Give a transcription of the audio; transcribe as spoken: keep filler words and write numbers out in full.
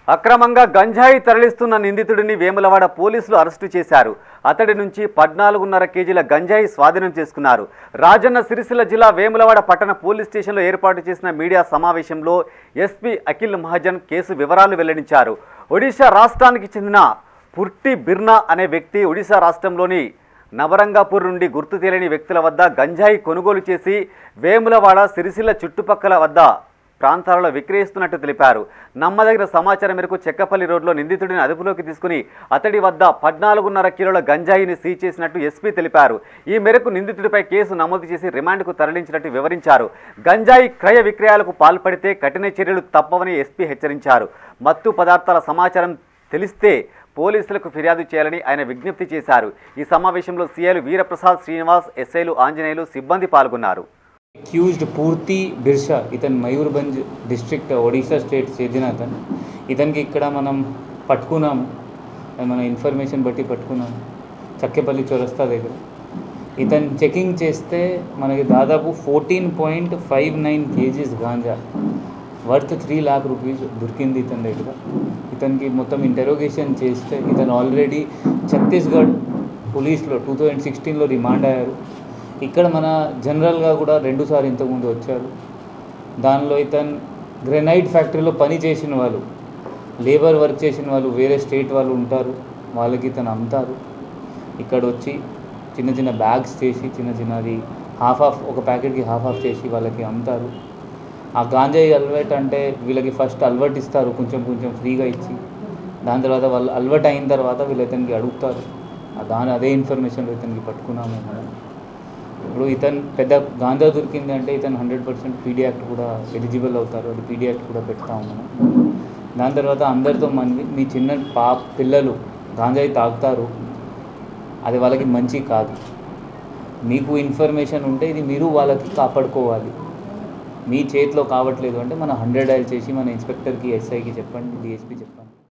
అక్రమంగా గంజాయి తరలిస్తున్న నిందితుడిని వేములవాడ పోలీసులు అరెస్టు చేశారు. అతడి నుంచి పద్నాలుగున్నర కేజీల గంజాయి స్వాధీనం చేసుకున్నారు. రాజన్న సిరిసిల్ల జిల్లా వేములవాడ పట్టణ పోలీస్ స్టేషన్లో ఏర్పాటు చేసిన మీడియా సమావేశంలో ఎస్పీ అఖిల్ మహాజన్ కేసు వివరాలు వెల్లడించారు. ఒడిశా రాష్ట్రానికి చెందిన పుర్టి బిర్నా అనే వ్యక్తి ఒడిశా రాష్ట్రంలోని నవరంగాపూర్ నుండి గుర్తు తెలియని వ్యక్తుల వద్ద గంజాయి కొనుగోలు చేసి వేములవాడ సిరిసిల్ల చుట్టుపక్కల వద్ద ప్రాంతాలలో విక్రయిస్తున్నట్టు తెలిపారు. నమ్మదగిన సమాచారం మేరకు చెక్కపల్లి రోడ్లో నిందితుడిని అదుపులోకి తీసుకుని అతడి వద్ద పద్నాలుగున్నర కిలోల గంజాయిని సీజ్ చేసినట్టు ఎస్పీ తెలిపారు. ఈ మేరకు నిందితుడిపై కేసు నమోదు చేసి రిమాండ్కు తరలించినట్టు వివరించారు. గంజాయి క్రయ విక్రయాలకు పాల్పడితే కఠిన చర్యలు తప్పవని ఎస్పీ హెచ్చరించారు. మత్తు పదార్థాల సమాచారం తెలిస్తే పోలీసులకు ఫిర్యాదు చేయాలని ఆయన విజ్ఞప్తి చేశారు. ఈ సమావేశంలో సీఐలు వీరప్రసాద్, శ్రీనివాస్, ఎస్ఐలు, ఆంజనేయులు, సిబ్బంది పాల్గొన్నారు. అక్యూజ్డ్ పూర్తి బిర్షా ఇతను మయూర్భంజ్ డిస్ట్రిక్ట్ ఒడిశా స్టేట్ చెందిన అతను. ఇతనికి ఇక్కడ మనం పట్టుకున్నాము, మన ఇన్ఫర్మేషన్ బట్టి పట్టుకున్నాము చక్కెపల్లి చౌరస్తా దగ్గర. ఇతను చెకింగ్ చేస్తే మనకి దాదాపు fourteen point five nine kgs ganja worth three lakh rupees దొరికింది ఇతని దగ్గర. ఇతనికి మొత్తం ఇంటరోగేషన్ చేస్తే ఇతను ఆల్రెడీ ఛత్తీస్గఢ్ పోలీస్లో టూ థౌజండ్ సిక్స్టీన్లో రిమాండ్ అయ్యారు. ఇక్కడ మన జనరల్గా కూడా రెండుసార్లు ఇంతకుముందు వచ్చారు. దానిలో ఇతను గ్రెనైట్ ఫ్యాక్టరీలో పని చేసిన వాళ్ళు, లేబర్ వర్క్ చేసిన వాళ్ళు, వేరే స్టేట్ వాళ్ళు ఉంటారు, వాళ్ళకి ఇతను అమ్ముతారు. ఇక్కడ వచ్చి చిన్న చిన్న బ్యాగ్స్ చేసి చిన్న చిన్నది హాఫ్ ఆఫ్ ఒక ప్యాకెట్కి హాఫ్ ఆఫ్ చేసి వాళ్ళకి అమ్ముతారు. ఆ గాంజాయి అలవాటు అంటే వీళ్ళకి ఫస్ట్ అలవాటు ఇస్తారు, కొంచెం కొంచెం ఫ్రీగా ఇచ్చి, దాని తర్వాత వాళ్ళు అలవాటు అయిన తర్వాత వీళ్ళు ఇతనికి అడుగుతారు. దాని అదే ఇన్ఫర్మేషన్లో ఇతనికి పట్టుకున్నాము మనం. ఇప్పుడు ఇతను పెద్ద గాంజా దొరికింది అంటే ఇతను హండ్రెడ్ పర్సెంట్ పీడీ యాక్ట్ కూడా ఎలిజిబుల్ అవుతారు. అది పీడీ యాక్ట్ కూడా పెడతాము మనం. దాని తర్వాత అందరితో మంది మీ చిన్న పా పిల్లలు గాంజాయి తాగుతారు, అది వాళ్ళకి మంచి కాదు. మీకు ఇన్ఫర్మేషన్ ఉంటే ఇది మీరు వాళ్ళకి కాపాడుకోవాలి. మీ చేతిలో కావట్లేదు అంటే మన హండ్రెడ్ డయల్ చేసి మన ఇన్స్పెక్టర్కి, ఎస్ఐకి చెప్పండి, డిఎస్పీ చెప్పండి.